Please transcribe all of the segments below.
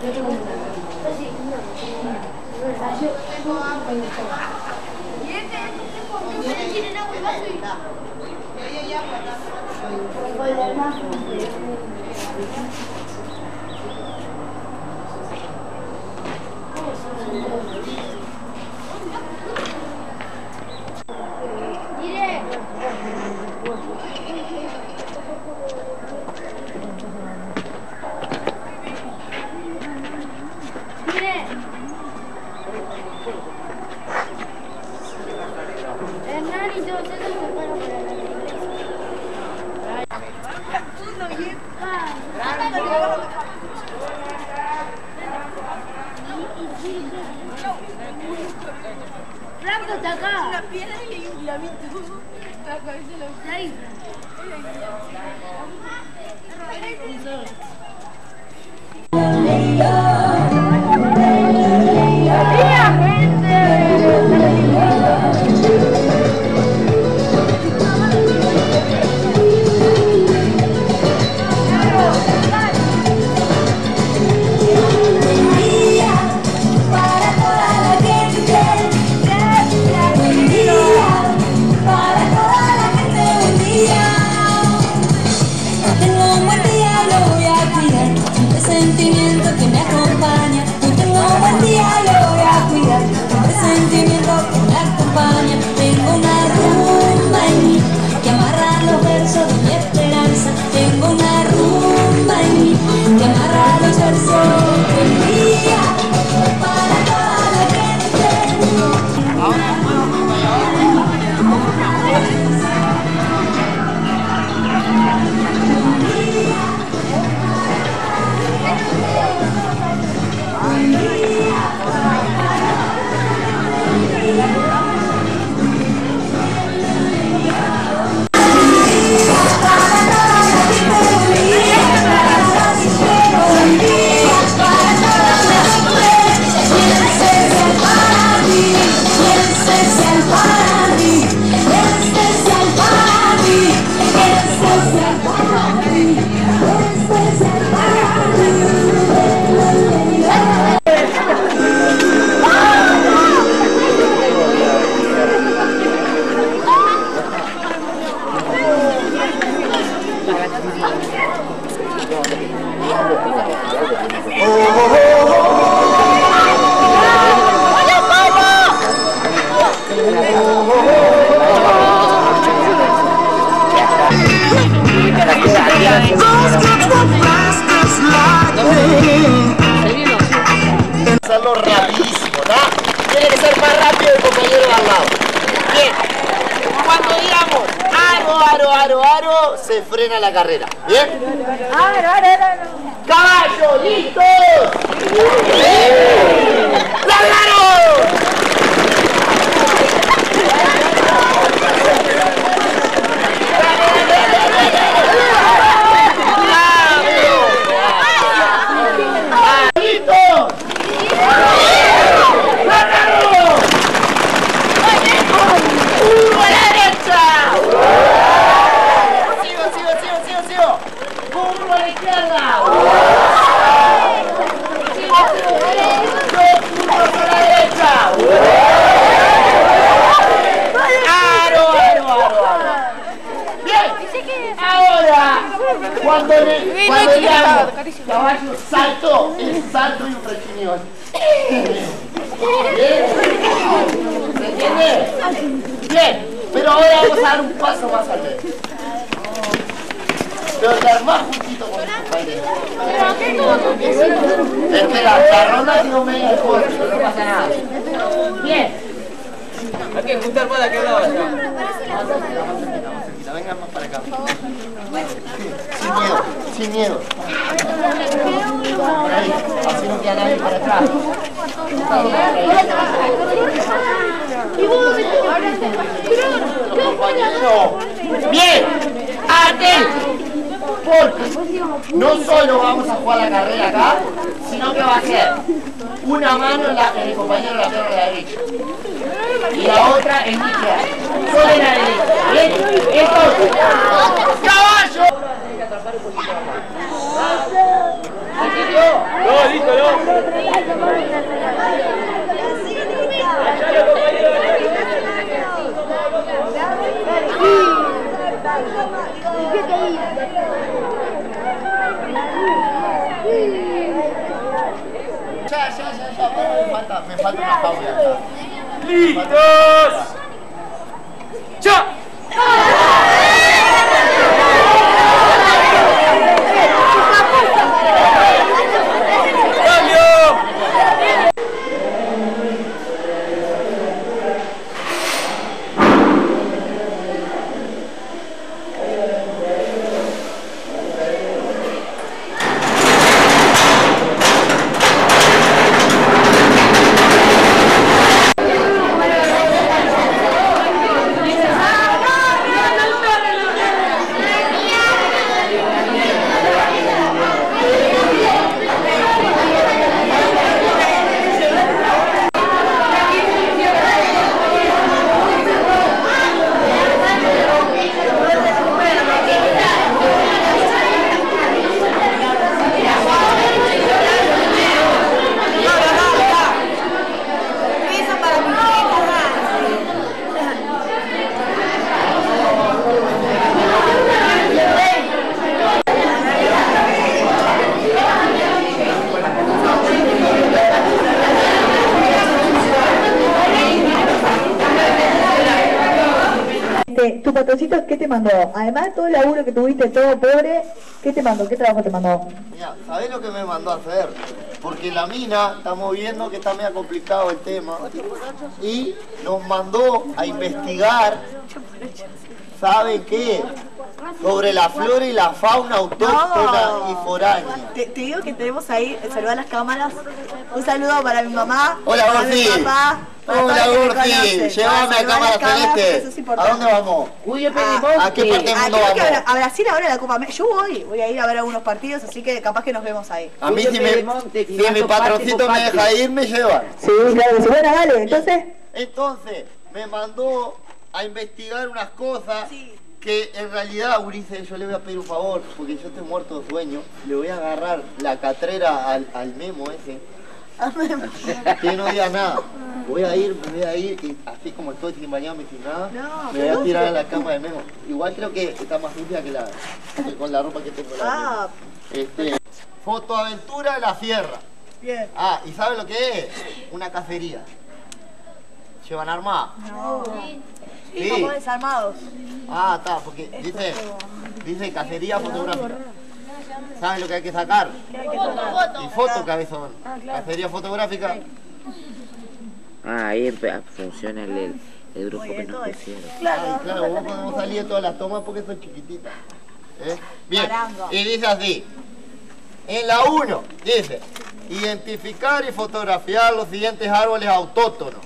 Franco está acá. Una piedra y hay un glamito. La cabeza de la ahí. Hacerlo rapidísimo, ¿no? Tiene que ser más rápido el compañero de al lado. Bien. Cuando digamos aro, aro, aro, aro, se frena la carrera. ¿Bien? Aro, aro, aro. ¡Caballo, listos! ¡Largaron! Cuando digamos caballo salto, es salto y un rechineo. ¿Bien? ¿Se entiende? Bien, pero ahora vamos a dar un paso más al medio. Pero estar más juntito con el compañero. Espera, la ronda quedó medio de corte, no pasa nada. Bien. Hay que juntar más de aquel lado allá. Vengan más para acá. Sin miedo. Por ahí, así no queda nadie para atrás. Bien, atento. Porque no solo vamos a jugar la carrera acá, sino que va a ser una mano en el compañero de la pierna de la derecha y la otra en mi izquierda. Solo en la derecha. ¿Bien? Entonces, ¡caballo! No, listo, no. Ya, me falta una fauna. ¡Listos! ¡Ya! Tu patroncito, ¿qué te mandó? Además de todo el laburo que tuviste, todo pobre, ¿qué te mandó? ¿Qué trabajo te mandó? Mira, ¿sabés lo que me mandó a hacer? Porque la mina, estamos viendo que está medio complicado el tema, y nos mandó a investigar, ¿sabe qué? Sobre la flora y la fauna autóctona y foránea. Te digo que tenemos ahí, saludar a las cámaras. Un saludo para mi mamá. Hola, para Gorfi. mi papá. Hola, Gorfi. Llévame a cámara celeste. ¿A dónde vamos? ¿A qué parte del mundo creo que vamos? a Brasil ahora la Copa América. Yo voy a ir a ver algunos partidos, así que capaz que nos vemos ahí. A mí si mi patroncito me deja ir, me lleva. Sí, claro que sí. Bueno, dale, entonces. Entonces, me mandó a investigar unas cosas que en realidad, Ulises, yo le voy a pedir un favor, porque yo estoy muerto de sueño. Le voy a agarrar la catrera al memo ese. Que no diga nada. Me voy a ir y así como estoy sin bañarme sin nada, me voy a tirar a la cama del memo. Igual creo que está más sucia que con la ropa que tengo. Fotoaventura de la sierra. Bien. Ah, ¿y saben lo que es? Una cacería. ¿Llevan arma? No. Sí. Como desarmados. Ah, está, porque dice cacería fotográfica. ¿Saben lo que hay que sacar? Y foto, cabezón. Cacería fotográfica. Ah, ahí funciona el grupo que nos pusieron. Claro, vos podemos salir de todas las tomas porque son chiquititas. Bien, y dice así. En la 1, dice, identificar y fotografiar los siguientes árboles autóctonos.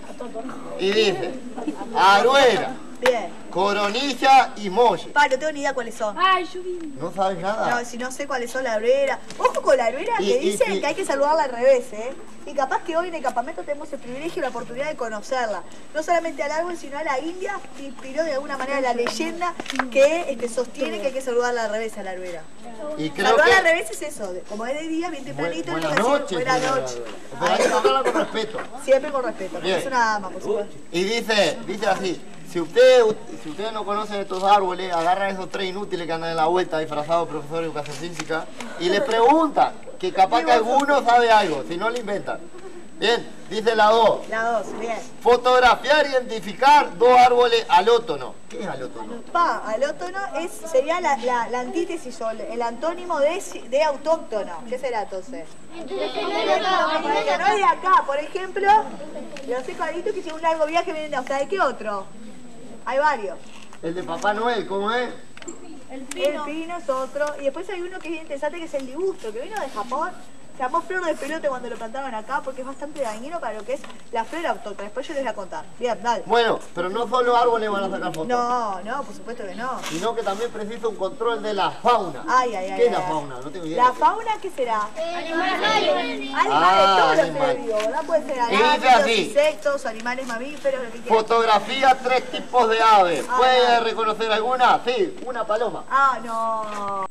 Y dice, aruera, coronilla y molle. No tengo ni idea cuáles son. Ay, yo vi. ¿No sabes nada? No, si no sé cuáles son la aruera. Ojo con la aruera que dicen que hay que saludarla al revés, ¿eh? Y capaz que hoy en el campamento tenemos el privilegio y la oportunidad de conocerla. No solamente al árbol, sino a la India, que inspiró de alguna manera la leyenda que sostiene que hay que saludarla al revés a la aruera. Y creo Saludarla al que... revés es eso, como es de día, bien tempranito, Buenas decir, noches. buenas noches. Pero hay que hablarla con respeto. Siempre con respeto, porque Bien. es una dama, por supuesto. Y dice así, si ustedes no conocen estos árboles, agarran esos tres inútiles que andan en la vuelta disfrazados de profesor de educación física y le preguntan, que capaz que alguno sabe algo, si no le inventan. Bien, dice la 2. La 2, bien. Fotografiar e identificar dos árboles alótonos. ¿Qué es alótono? Alótono sería la antítesis o el antónimo de autóctono. ¿Qué será entonces? Que no es de acá, por ejemplo, los ecolitos que hicieron un largo viaje vienen de Australia. ¿Qué otro? Hay varios. El de Papá Noel, ¿cómo es? El pino es otro. Y después hay uno que es bien interesante, que es el dibusto, que vino de Japón. Se llamó flor de pelote cuando lo plantaron acá porque es bastante dañino para lo que es la flora autóctona. Después yo les voy a contar. Bien, dale. Bueno, pero no solo árboles van a sacar fotos. No, por supuesto que no. Sino que también precisa un control de la fauna. ¿Qué es la fauna? No tengo idea. ¿La fauna qué será? Animales, todos los seres vivos, ¿verdad? Puede ser arácnidos, insectos, animales mamíferos, lo que quieras. Fotografía 3 tipos de aves. ¿Puede reconocer alguna? Sí, una paloma. No.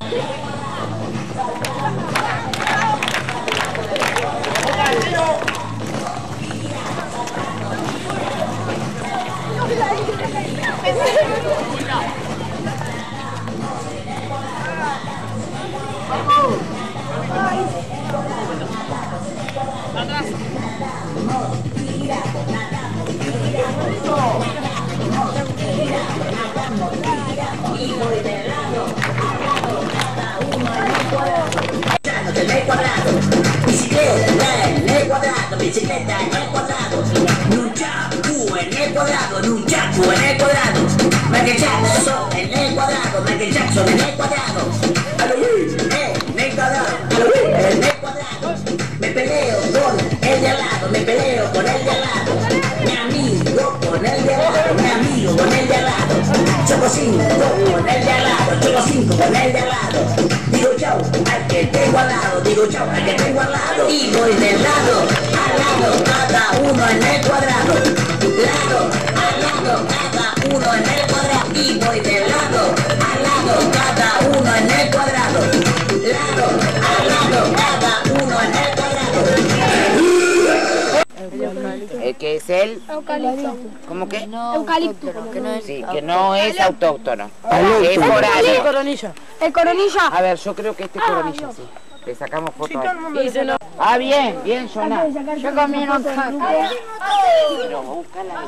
son en el cuadrado. A lo en el cuadrado. A lo en el cuadrado. Me peleo con el de al lado, me peleo con el de al lado. Mi amigo con el de al lado, mi amigo con el de al lado. Choco 5 con el de al lado, choco 5 con el de al lado. Digo chau al que tengo al lado, digo chau al que tengo al lado. Y voy de lado a lado, cada uno en el cuadrado. Lado a lado, cada uno en el cuadrado. Y voy de lado a lado, cada uno en el cuadrado. Lado a lado, cada uno en el cuadrado. ¿Qué es el? Eucalipto. ¿Cómo que? Eucalipto. Sí, que no es autóctono. Alóctono. Es foráneo. Coronilla. El coronilla. A ver, yo creo que este es coronilla, sí. Le sacamos foto a él. Dice no. Ah, bien, bien, Jonah. Yo comí una caca. Pero busca la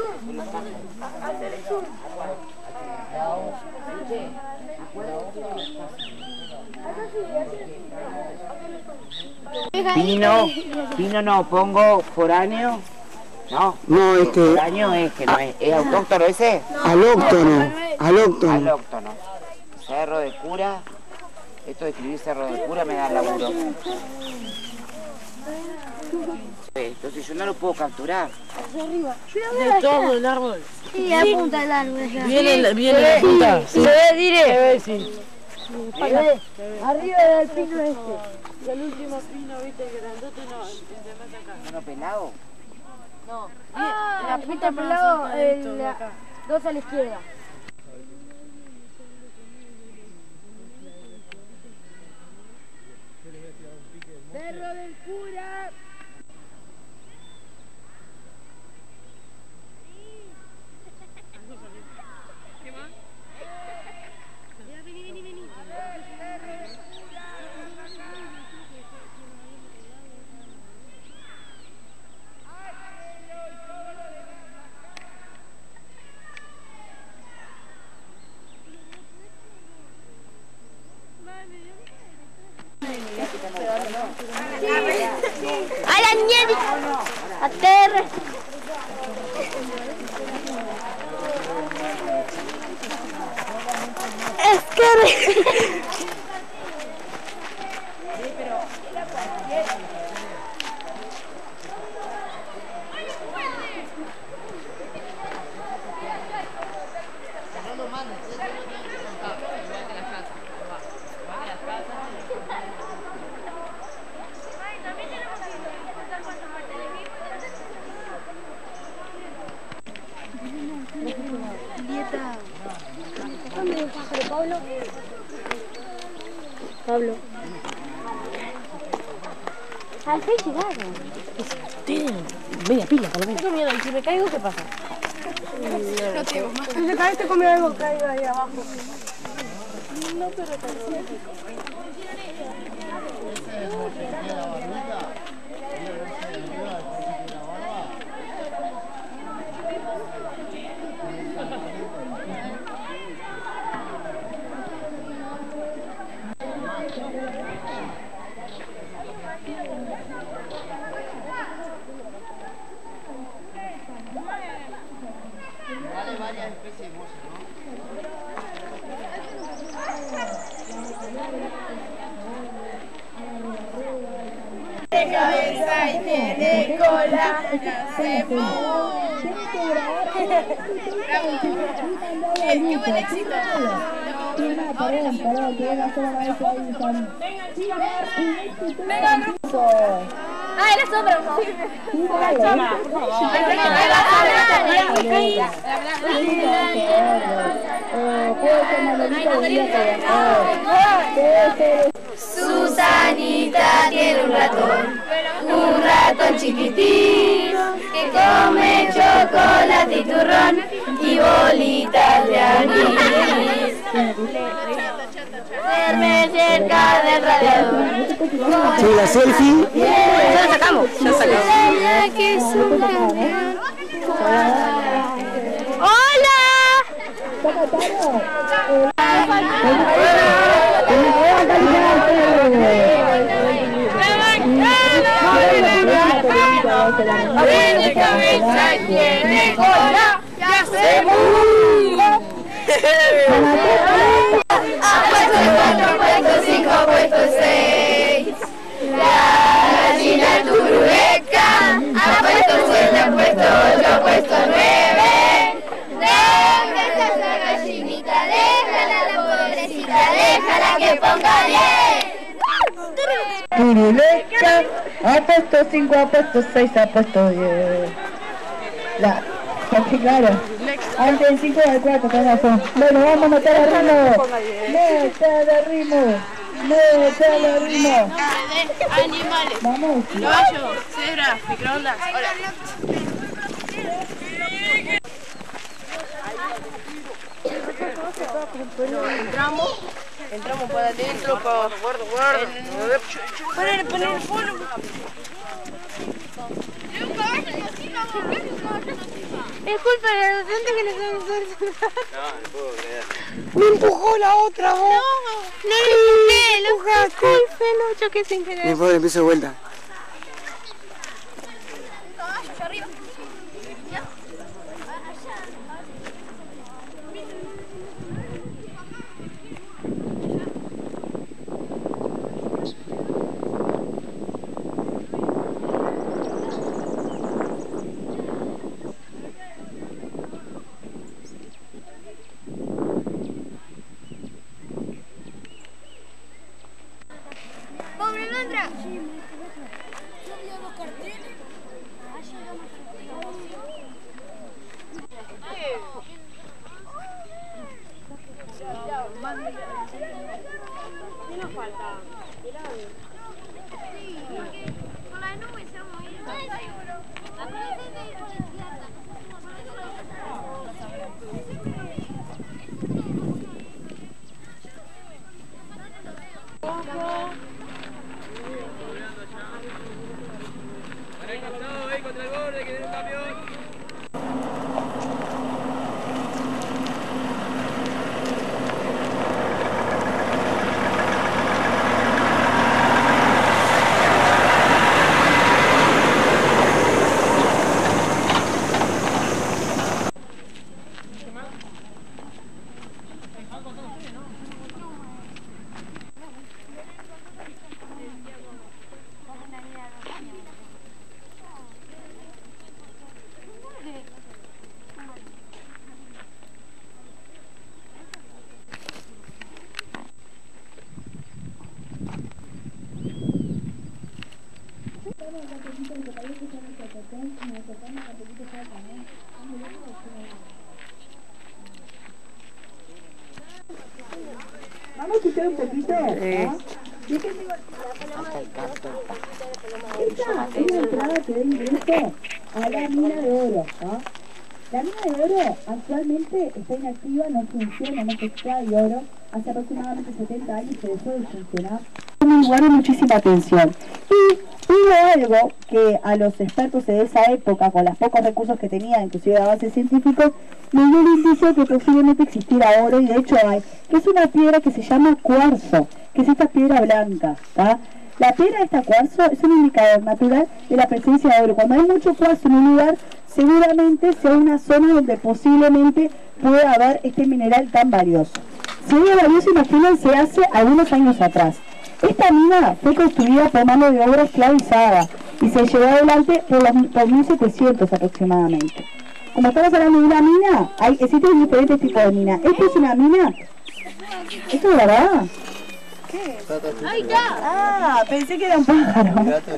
Pino no, pongo foráneo. No, No, foráneo es que no es autóctono ese. alóctono. Alóctono. Alóctono. Cerro de Cura. Esto de escribir Cerro de Cura me da laburo. Entonces yo no lo puedo capturar. De todo el árbol. Sí, apunta el árbol ya. Viene la punta. Se ve, diré. Se ve, sí. Arriba del pino este. El último pino, viste, grandote, no, el de más acá. ¿Uno pelado? La pita pelado, dos a la izquierda. Cerro del Cura. ¡A la nieve! ¡A terra! ¡Es que... Pablo. Al fin llegaron. Tienen media pila, por lo menos. Tengo miedo, y si me caigo, ¿qué pasa? No tengo más. Si te caes, te come algo caído ahí abajo. No, pero también. Vale varias especies de moza, ¿no? Tiene cabeza y tiene cola, nacemos. ¡Bravo! ¡Qué buen éxito! Venga, grupo. ¡Ah, eres otro! La chama. Susanita tiene un ratón chiquitín, que come chocolate y turrón y bolitas de anís. Duerme cerca del radiador. Sí, la selfie. Ya la sacamos. Que es un campeón. ¡Hola! Tiene cabeza y tiene cola, ya se puesto 6. La gallina turuleca ha puesto 7, ha puesto 8, ha puesto 9. ¿Dónde está esa gallinita? Déjala, la pobrecita, déjala que ponga 10. Turuleca ha puesto 5, ha puesto 6, ha puesto 10. Claro. Antes del 5 al 4, tenés razón. Bueno, vamos a meter a ritmo. Meter a ritmo. Meter a ritmo. Animales. Vamos. Caballo, cebra, microondas. Hola. Entramos para adentro, guarda. Poner el fono. Disculpa, la docente que le estamos haciendo. No, no puedo creer. Me empujó la otra voz. No le empujaste. Lo choqué sin querer. Y después empiezo de vuelta. Caballo, arriba. ¡Pobre Londra! ¿Qué nos falta? Con la nube se vamos a ir. Contra el borde, que den un camión. Vamos a escuchar un poquito. Hasta el Esta es la entrada que da ingreso a la mina de oro. La mina de oro actualmente está inactiva, no funciona, no se extrae oro. Hace aproximadamente 70 años se dejó de funcionar. Me guarda muchísima atención. Y hubo algo que a los expertos de esa época, con los pocos recursos que tenían, inclusive de avances científicos, me dio el indicio que posiblemente existiera oro, y de hecho hay, que es una piedra que se llama cuarzo, que es esta piedra blanca. La piedra de esta cuarzo es un indicador natural de la presencia de oro. Cuando hay mucho cuarzo en un lugar, seguramente sea una zona donde posiblemente pueda haber este mineral tan valioso. Si era valioso, imagínense, hace algunos años atrás. Esta mina fue construida por mano de obra esclavizada y se llevó adelante por 1700 aproximadamente. Como estamos hablando de una mina, existen diferentes tipos de minas. Esta es una mina. ¿Esto es verdad? ¿Qué? ¡Ahí está! Ah, pensé que era un pájaro.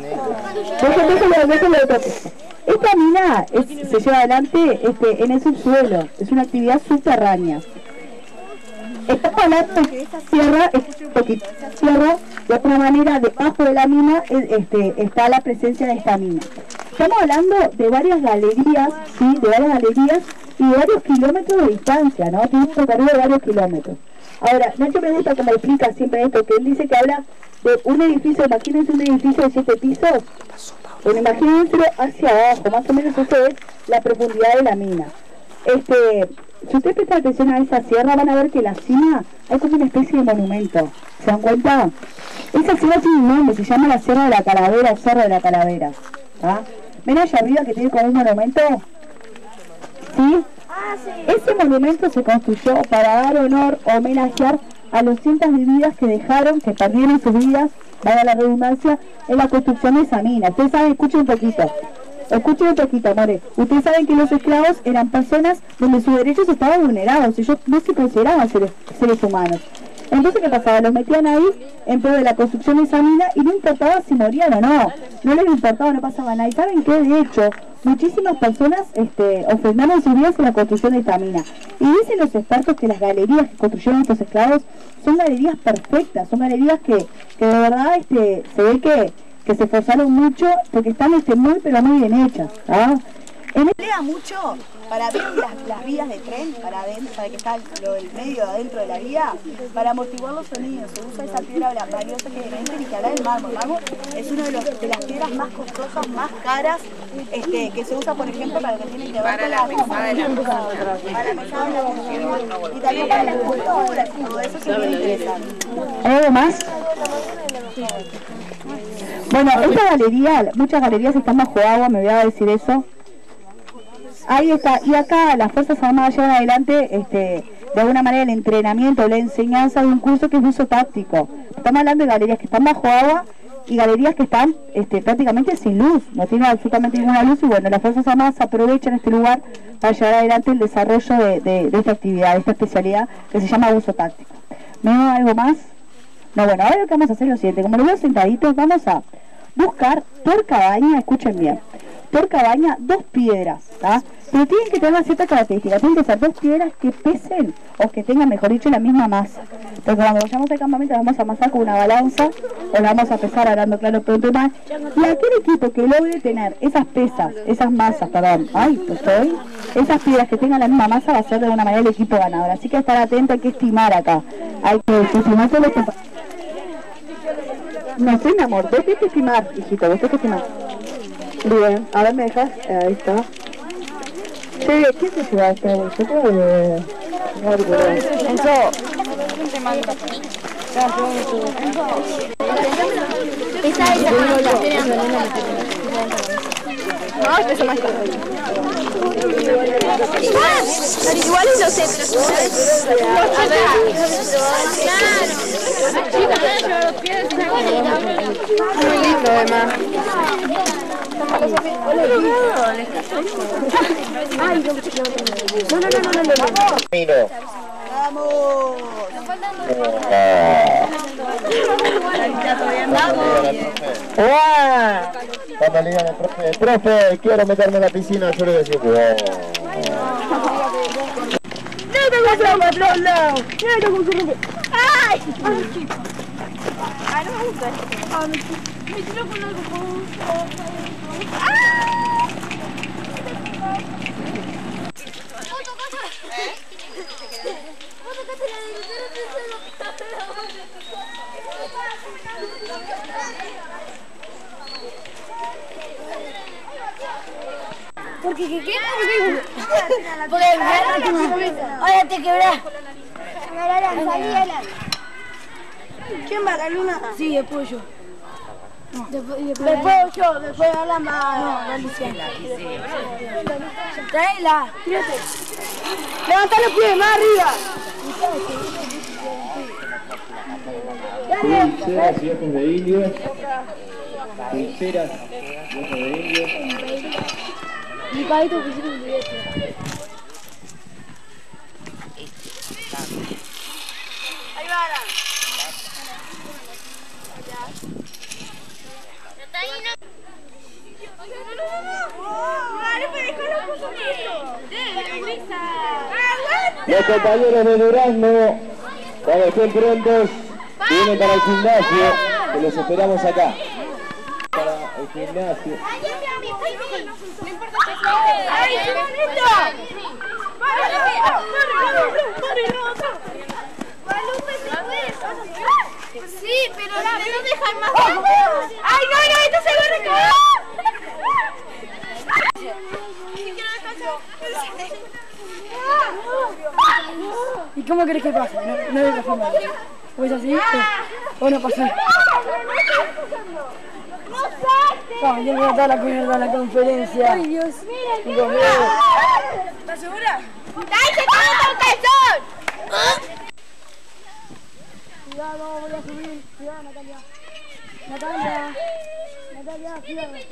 Esta mina se lleva adelante en el subsuelo, es una actividad subterránea. Estamos hablando de que esta sierra, de alguna manera, debajo de la mina está la presencia de esta mina. Estamos hablando de varias galerías, ¿sí? De varias galerías y de varios kilómetros de distancia, ¿no? Tiene un recorrido de varios kilómetros. Ahora, Nacho me gusta como explica siempre esto, que él dice que habla de un edificio, imagínense un edificio de 7 pisos, bueno, imagínenselo hacia abajo, más o menos eso es la profundidad de la mina. Si ustedes prestan atención a esa sierra, van a ver que en la cima hay como una especie de monumento. ¿Se dan cuenta? Esa sierra tiene un nombre, se llama la Sierra de la Calavera o Cerro de la Calavera. ¿Ven allá arriba que tiene como un monumento? ¿Sí? Ese monumento se construyó para dar honor o homenajear a los cientos de vidas que dejaron, que perdieron sus vidas, vaya la redundancia, en la construcción de esa mina. Ustedes saben, escuchen un poquito, amores. Ustedes saben que los esclavos eran personas donde sus derechos estaban vulnerados, ellos no se consideraban seres humanos. Entonces, ¿qué pasaba? Los metían ahí en pro de la construcción de esa mina y no importaba si morían o no. No les importaba, no pasaba nada. ¿Y saben qué? De hecho, muchísimas personas ofrendaron sus vidas en la construcción de esta mina. Y dicen los expertos que las galerías que construyeron estos esclavos son galerías perfectas, son galerías que de verdad se ve que se esforzaron mucho porque están muy pero muy bien hechas. ¿Ah? Emplea mucho para ver las vías de tren, para que está el medio adentro de la vía, para amortiguar los sonidos. Se usa esa piedra valiosa que es ni que hablar del mármol. El mármol es una de las piedras más costosas, más caras, que se usa, por ejemplo, para lo que tiene que ver con la mesada de la y también para la escultura, todo eso es muy interesante. ¿Hay algo más? Bueno, esta galería, muchas galerías están bajo agua, me voy a decir eso. Ahí está, y acá las Fuerzas Armadas llevan adelante de alguna manera el entrenamiento, la enseñanza de un curso que es uso táctico. Estamos hablando de galerías que están bajo agua y galerías que están prácticamente sin luz, no tienen absolutamente ninguna luz, y bueno, las Fuerzas Armadas aprovechan este lugar para llevar adelante el desarrollo de esta actividad, de esta especialidad que se llama uso táctico. ¿Me da algo más? No, bueno, ahora lo que vamos a hacer es lo siguiente, como los veo sentaditos, vamos a buscar por cabaña, escuchen bien, por cabaña 2 piedras, ¿tá? Pero tienen que tener una cierta característica, tienen que ser 2 piedras que pesen o que tengan, mejor dicho, la misma masa. Porque cuando vayamos al campamento vamos a amasar con una balanza o la vamos a pesar hablando claro pronto más. Y aquel equipo que logre tener esas piedras que tengan la misma masa va a ser de alguna manera el equipo ganador. Así que estar atento, hay que estimar acá. Hay que estimar todos los compañeros. No sé, mi amor, vos tenés que estimar, hijito, vos tenés que estimar. Bien, a ver, ¿me dejas? Ahí está. Che, ¿qué se lleva esta bolsa? Yo creo que... Enzo. Igual es los centros. Muy lindo, además. Miro. ¡Vamos! Cuando le digan al profe, quiero meterme en la piscina, yo le decía, ¡Ay! Ay, no me gusta esto. Me tiro con algo. Porque ¿qué? Oye, te quebrás. ¿Quién va, la luna? Sí, después yo. No. Después yo, después Alan va. No, Alicia. Traela. Tírate. Levanta los pies, más arriba. Pulseras y ojos de indio. Pulseras y ojos de indio. Mi padrito pusieron un billete. Ahí va, Alan. Los compañeros de Durazno, cuando estén prontos, vienen para el gimnasio, que los esperamos acá. Para el gimnasio. ¡Ay, qué bonito! Sí, pero no dejan más. ¡Ay, no, esto se va a recabar! ¿Y cómo querés que pase? No de otra forma. ¿Pues así? ¿O no pasó? No, yo voy a dar la mierda a la conferencia. Ay, Dios. ¿Estás segura? ¡Ay, se está un calzón! Cuidado, voy a subir. Cuidado, Natalia. Natalia, cuidado.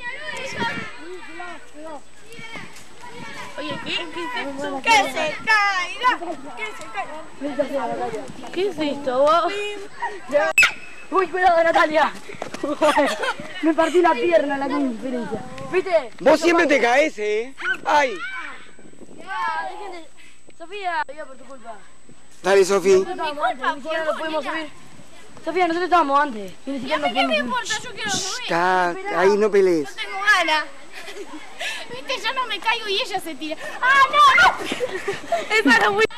Cuidado. Oye, ¿qué se caiga? ¿Qué es esto, vos? Uy, cuidado, Natalia. Me partí la pierna en la conferencia. ¿Viste? Vos siempre te caes, Ay. Sofía, por tu culpa. Dale, Sofi. Ni siquiera nos pudimos subir. Sofía, nosotros estábamos antes. Y ni siquiera nos pudimos subir. No importa, yo quiero subir. Está, ahí no pelees. No tengo ganas. Viste, yo no me caigo y ella se tira. ¡Ah, no! Esa era muy...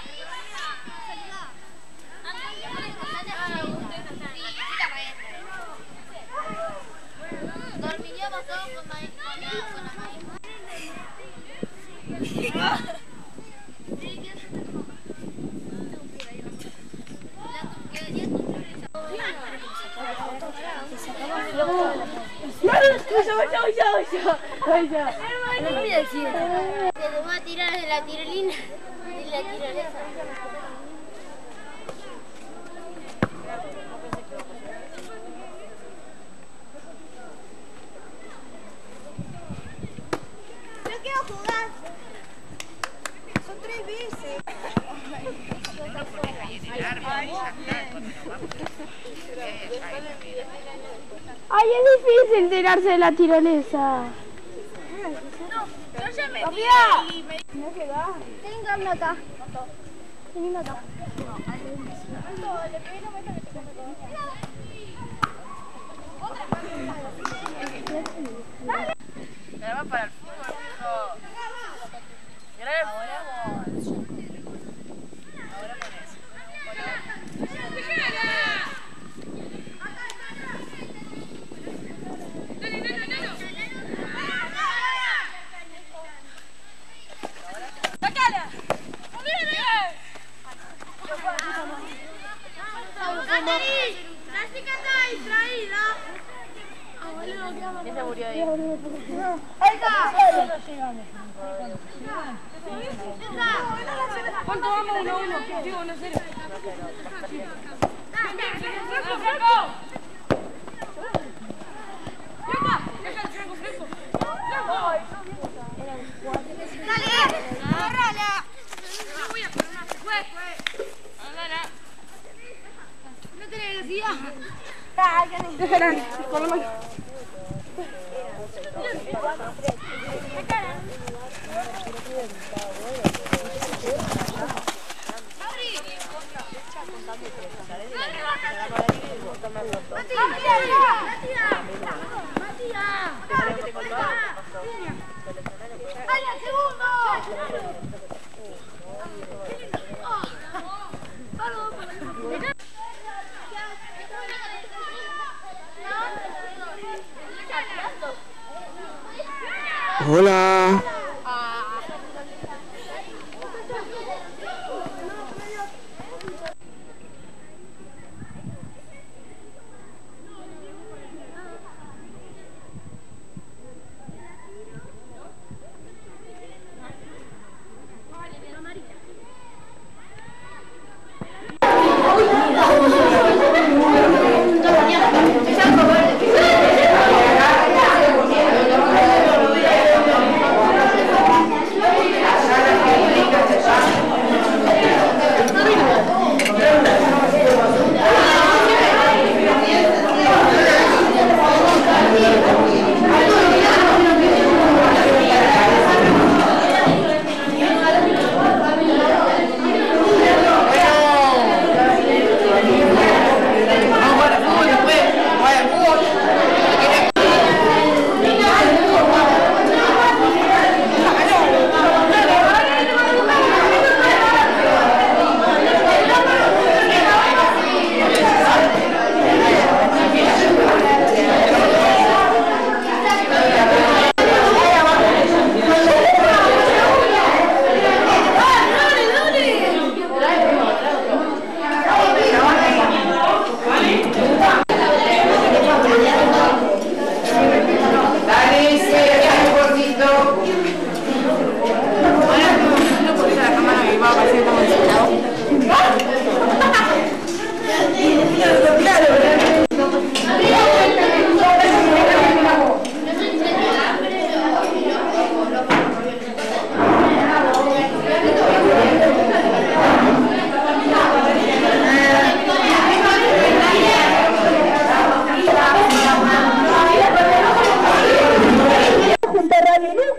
Dormiríamos todos con la te voy a tirar de la tirolina, de la tirolesa. Yo quiero jugar. Son 3 veces. Ay, es difícil tirarse de la tirolesa. Yo ya me ¿No queda? Tengo una acá. Tengo una acá. Graba para el fútbol, hijo. Graba el fútbol. Ahora pones. ¡Sacala! La chica está distraída. ¿Quién se murió ahí? ¡Ahí está! ¿Cuánto vamos 1-1? Digo, no sé. ¡Dale! ¡Agárrala! No voy a poner más. ¡Agárrala! No tenés necesidad. Déjala, con la mano. Hola.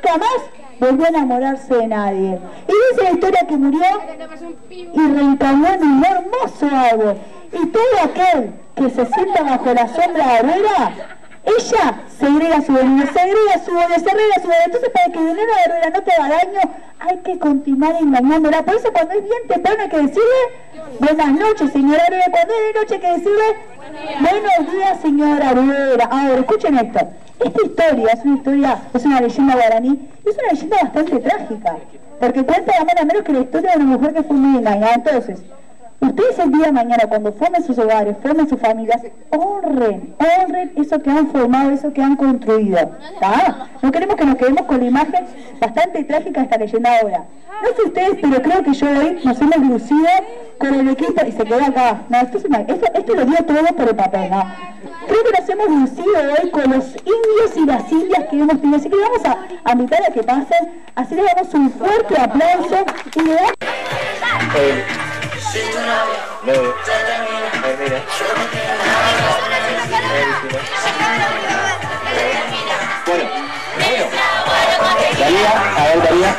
nunca más volvió a enamorarse de nadie. Y dice la historia que murió y reencarnó en un hermoso árbol. Y todo aquel que se sienta bajo la sombra de Aruera, ella segrega su veneno, segrega su odio, segrega su odio. Entonces, para que el veneno de Aruera no te haga daño, hay que continuar engañándola. Por eso, cuando es bien temprano hay que decirle buenas noches, señora Aruera. Cuando es de noche hay que decirle buenos días, señora Aruera. Ahora, escuchen esto. Esta historia es una leyenda guaraní, es una leyenda bastante trágica, porque cuenta de a menos que la historia de una mujer que fue muy engañada. Entonces, ustedes el día de mañana, cuando formen sus hogares, formen sus familias, honren eso que han formado, eso que han construido, ¿tá? No queremos que nos quedemos con la imagen bastante trágica de esta leyenda ahora. No sé ustedes, pero creo que yo hoy nos hemos lucido con el equipo y se quedó acá. No, esto lo dio todo por el papel, ¿no? Creo que nos hemos lucido hoy con los indios y las indias que hemos tenido. Así que vamos a invitar a que pasen, así les damos un fuerte aplauso y le damos... Bueno, Daría, a ver Daría.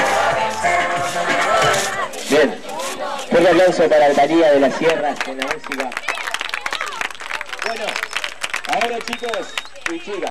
Bien, fuerte aplauso para Daría de las Sierras en la música. Bueno, ahora chicos y chicas.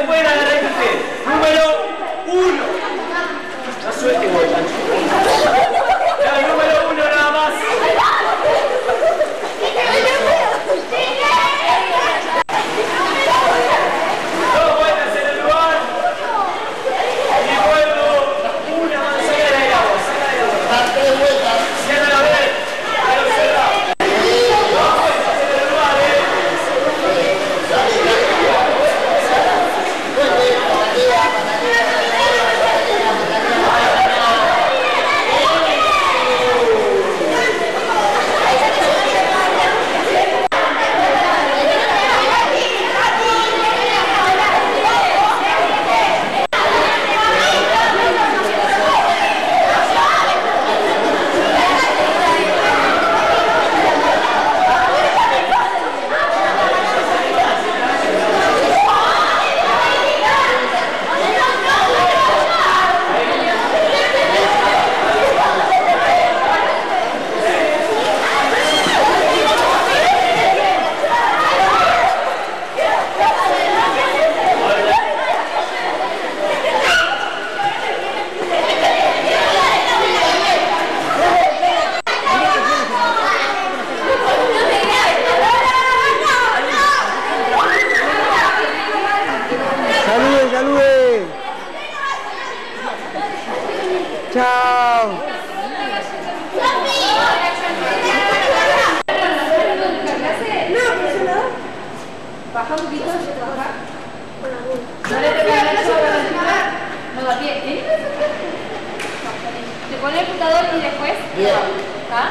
pueden agarrar entre ustedes. Número 1. No suelte vos, Chancho. El número 1 nada más. Dos vueltas en el lugar. Y luego una más. Sácala de agua, sácala de agua. Das 3 vueltas. Cierra a ver. Pero cerra. Dos vueltas en el lugar, Chao. Baja un poquito, yo te baja. No le te pegas la soga, no da pie. Te pone el computador y después. Bien. ¿Ah?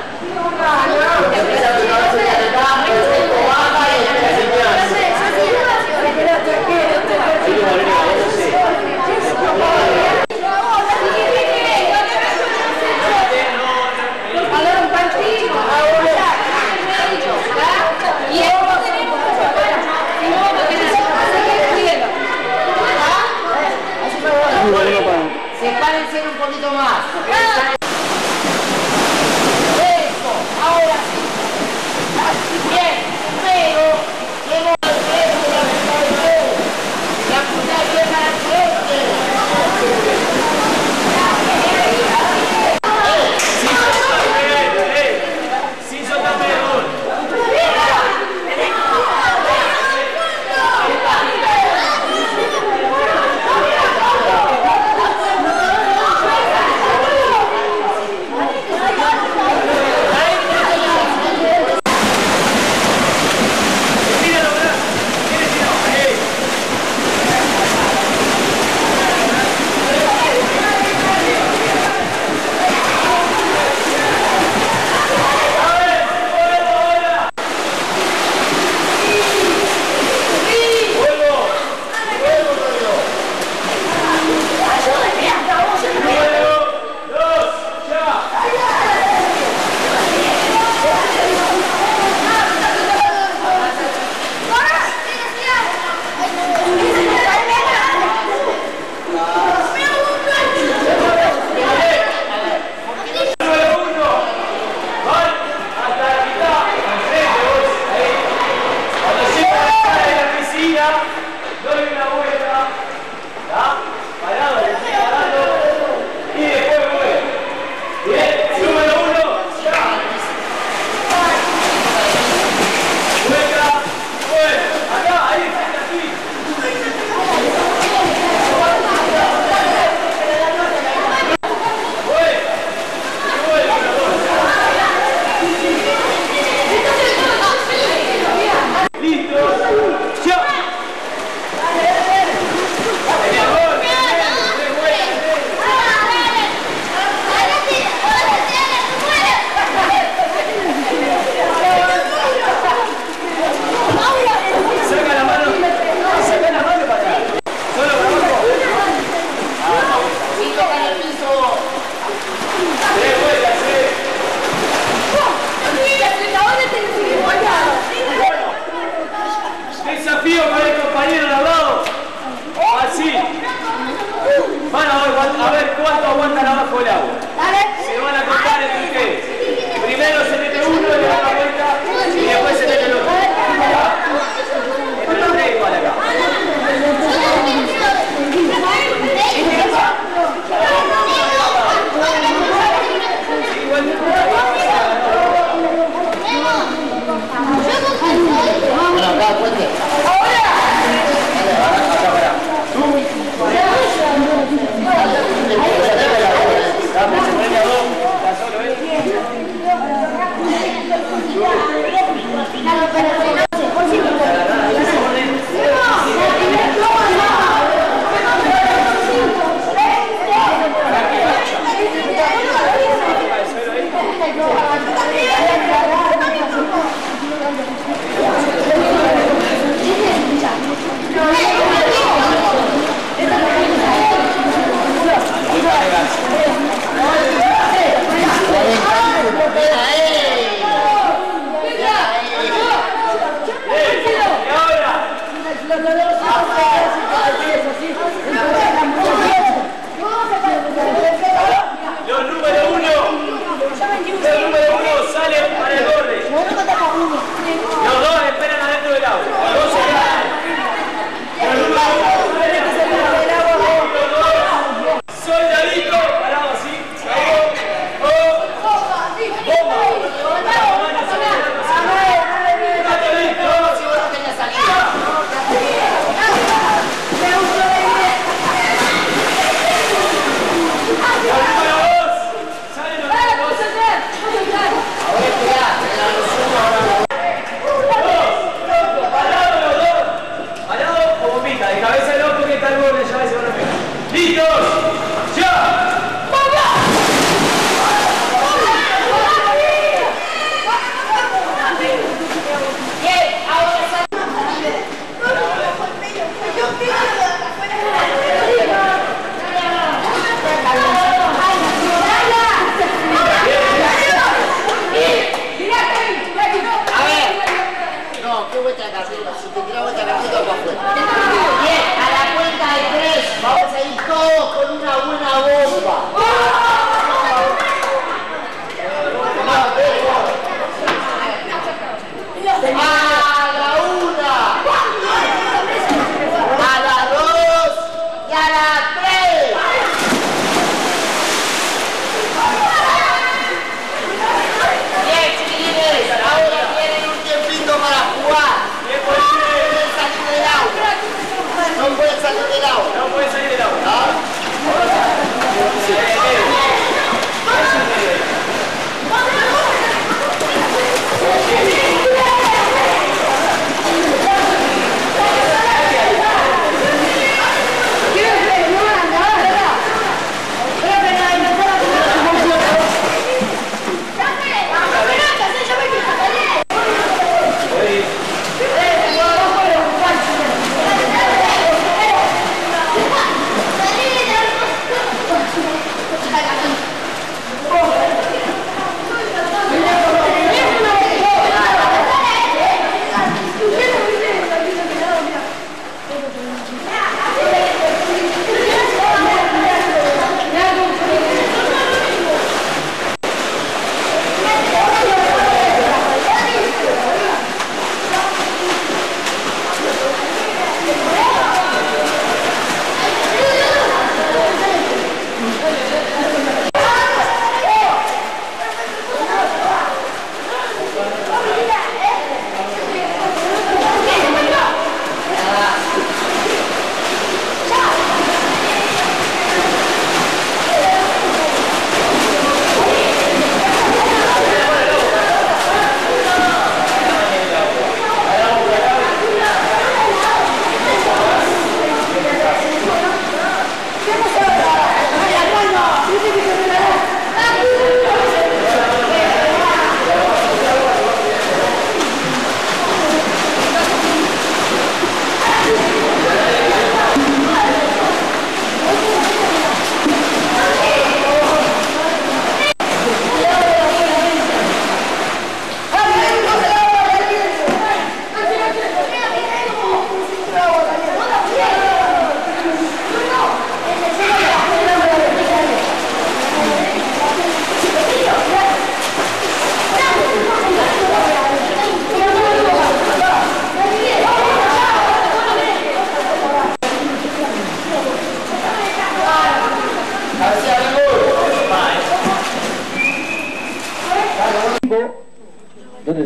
Sepárense un poquito más. Eso, ahora sí. Bien, pero la puta pierna al frente. Sin soltarme el gol. A ver cuánto aguantan abajo el agua. Se van a contar entre ustedes. Primero se mete uno, le da la vuelta y después se mete el otro. Entre los tres igual acá.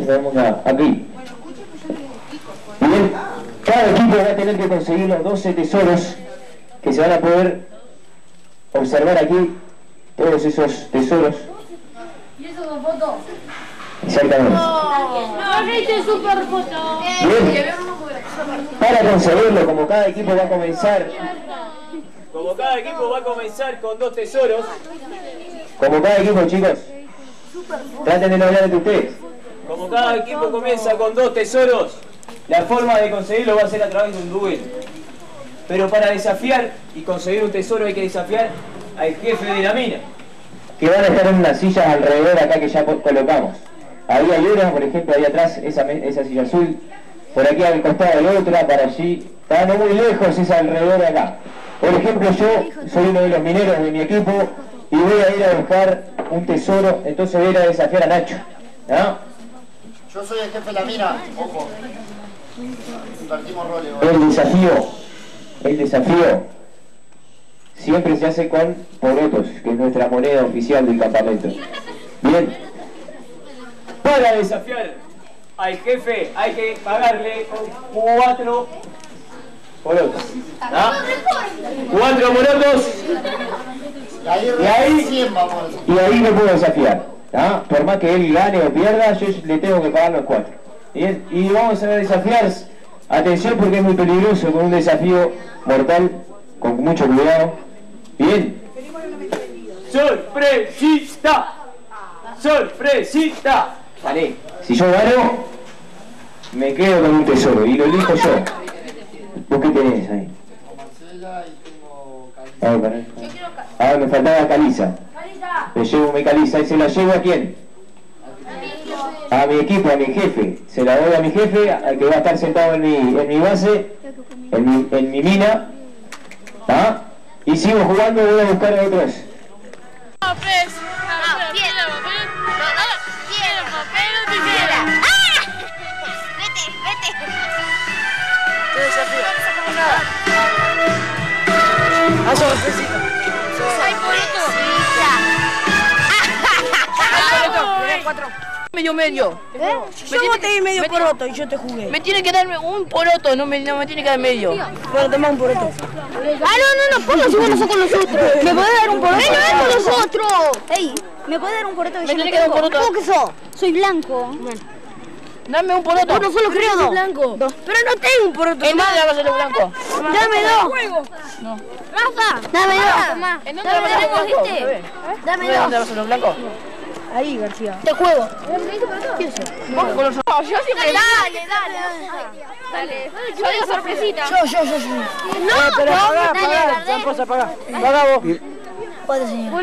vamos aquí. Bien, cada equipo va a tener que conseguir los 12 tesoros que se van a poder observar aquí, todos esos tesoros. ¿Y eso son fotos? Exactamente. No, viste super foto. Bien, para conseguirlo, como cada equipo va a comenzar, con 2 tesoros. como cada equipo, chicos, traten de no hablar entre ustedes. Como cada equipo comienza con 2 tesoros, la forma de conseguirlo va a ser a través de un duelo. Pero para desafiar y conseguir un tesoro hay que desafiar al jefe de la mina. Que van a estar en unas sillas alrededor acá que ya colocamos. Ahí hay una, por ejemplo, ahí atrás, esa silla azul. Por aquí al costado hay otra, para allí. Está no muy lejos, es alrededor de acá. Por ejemplo, yo soy uno de los mineros de mi equipo y voy a ir a buscar un tesoro, entonces voy a ir a desafiar a Nacho. ¿No? Yo soy el jefe de la mina, ojo. Invertimos roles. El desafío siempre se hace con porotos, que es nuestra moneda oficial del campamento. Bien. Para desafiar al jefe hay que pagarle con 4 porotos. ¿Ah? 4 porotos. Y ahí me puedo desafiar. ¿Ah? Por más que él gane o pierda, yo le tengo que pagar los 4. Bien. Y vamos a desafiar. Atención porque es muy peligroso con un desafío mortal, con mucho cuidado. Bien. ¡Sorpresita! ¡Sorpresita! Vale. Si yo gano, me quedo con un tesoro y lo elijo yo. ¿Vos qué tenés ahí? Ah, me faltaba caliza. Le llevo mi caliza y se la llevo a quién? A mi equipo, a mi jefe. Se la doy a mi jefe, al que va a estar sentado en mi base, en mi mina. ¿Ah? Y sigo jugando y voy a buscar a otros. Medio. Yo boté medio poroto y yo te jugué. Me tiene que darme un poroto, no me tiene que dar medio. Bueno, toma un poroto. No, póngase vos no con nosotros. ¿Me podés dar un poroto? ¡No es con nosotros! Ey, ¿me podés dar un poroto? Me tiene que dar un poroto. ¿Cómo que sos? Soy blanco. Dame un poroto. Uno solo creo dos. Blanco. Pero no tengo un poroto. ¿En dónde va a ser el blanco? Dame dos. No. Rafa, dame dos. ¿En dónde va a ser el blanco? Dame ¿Dónde va a dos. ser el blanco? Ahí, García. Te juego. ¿Quién sos? Vos con los ojos. Yo siempre. Dale. Yo digo sorpresita. Yo. No, pero pagá, dale. ya pasa, pagá vos. Puede, señor.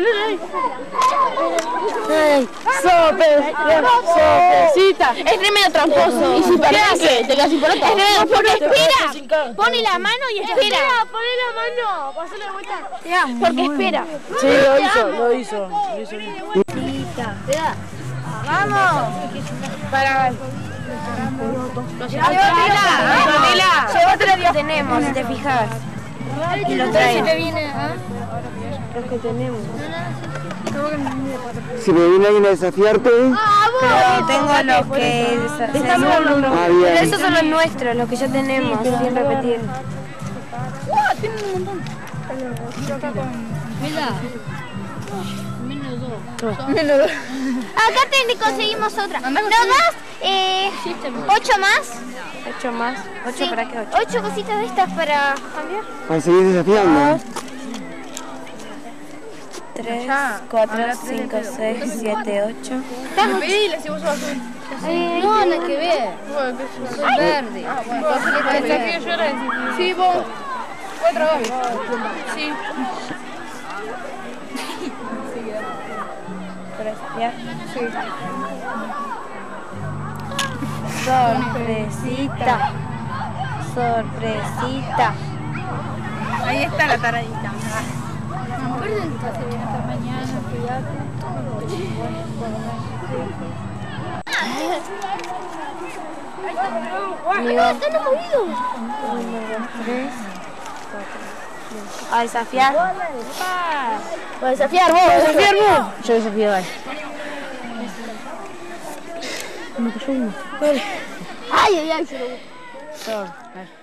Sorpresita. Es medio tramposo. ¿Y si perdés? ¿Te quedas sin poroto? Porque espera. Pone la mano y espera. Pone la mano. Pasale la vuelta. Porque espera. Sí, lo hizo. Vamos. Para. Llegó otro día tenemos, si te fijas. Y lo trae. Los que tenemos. Si me viene alguien a desafiarte. Pero tengo los que... Bien. Pero esos son los nuestros, los que ya tenemos, sin repetir. Tiene un montón. Yo acá con... Mira. Menos dos. Acá conseguimos otra. ¿Nos das 8 más? 8 más. 8 para qué 8. 8 cositas de estas para cambiar. Para seguir desafiando. 3, 4, 5, 6, 7, 8. Pedile si vos sos azul. No, nada que ver. Soy verde. El desafío yo era decir. Sí, vos. 4 Gaby. Sí. Sí. Sorpresita. Sorpresita. Ahí está la taradita. Acuérdense que se viene hasta mañana, cuidado. ¿Están los oídos? 1, 2, 3, 4. A desafiar. Voy a desafiar vos. Yo desafío a él. me cayó uno. Ay, ay, ay, se lo... Dale.